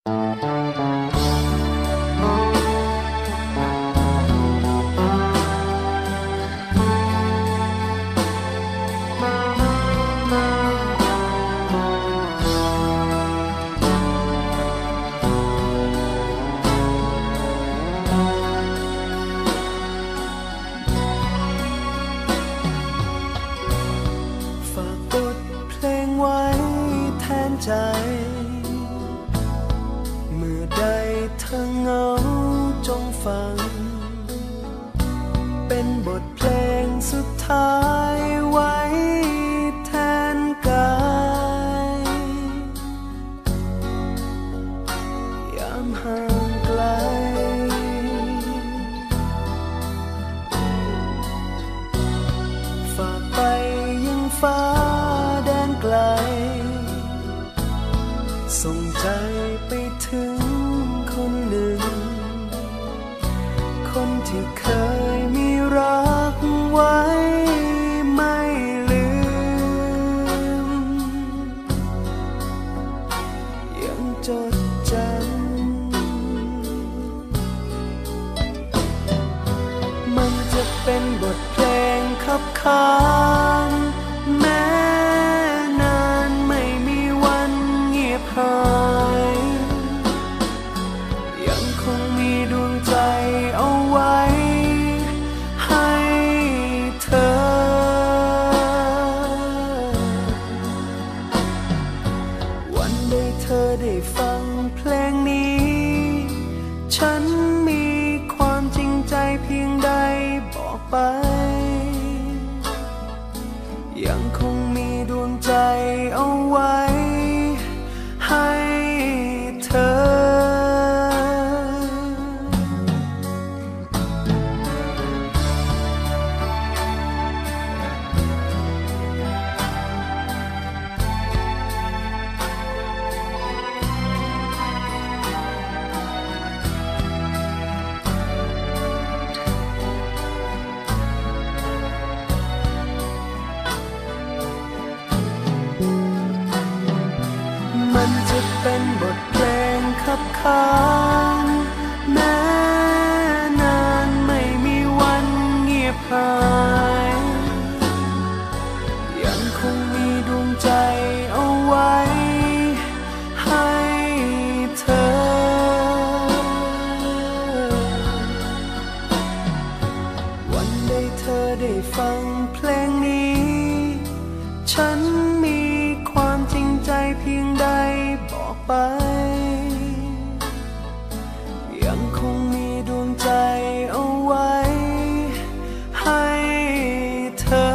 เมื่อใดเธอเหงาจงฟังเป็นบทเพลงสุดท้ายไว้แทนกายยามห่างไกลฝากไปยังฟ้าแดนไกลส่งใจไปถึงคนหนึ่งคนที่เคยมีรักไว้ไม่ลืมยังจดจำมันจะเป็นบทเพลงขับขานแม้นานไม่มีวันเงียบหายยังคงมีดวงใจเอาไว้ให้เธอวันใดเธอได้ฟังเพลงนี้ฉันมีความจริงใจเพียงใดบอกไปยังคงมีดวงใจเอาไว้ให้เธอมันจะเป็นบทเพลงขับขานแม้นานไม่มีวันเงียบหายยังคงมีดวงใจเอาไว้ให้เธอวันใดเธอได้ฟังเพลงนี้ฉันมีความจริงใจเพียงใดบอกไปยังคงมีดวงใจเอาไว้ให้เธอ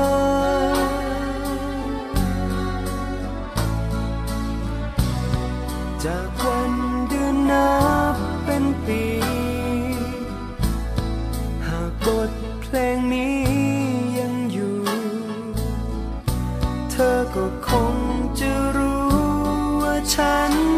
จากวันเดือนนับเป็นปีหากบทเพลงนี้ยังอยู่เธอก็คงจะรู้ว่าฉัน